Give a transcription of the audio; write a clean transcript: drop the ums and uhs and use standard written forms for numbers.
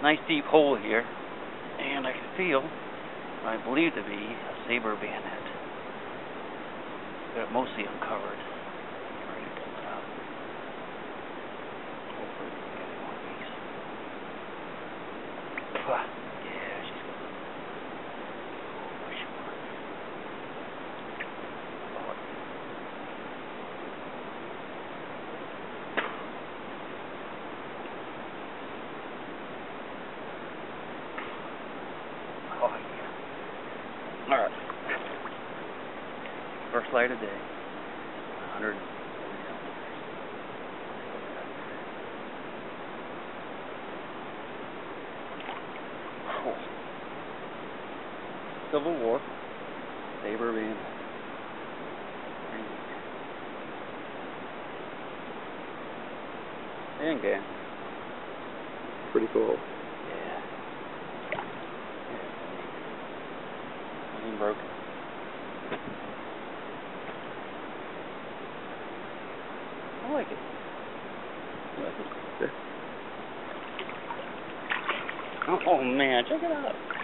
Nice deep hole here, and I can feel what I believe to be a Saber Bayonet. Got it mostly uncovered. Ready to pull it out. Hopefully we can get it in one piece. Yeah, she's good. Oh, sure. Oh, yeah. Alright. First light of day. 100. Cool. Civil War. Saber Bayonet. And game. Pretty cool. Yeah. Nothing broken. I like it. Yeah. Oh man, check it out.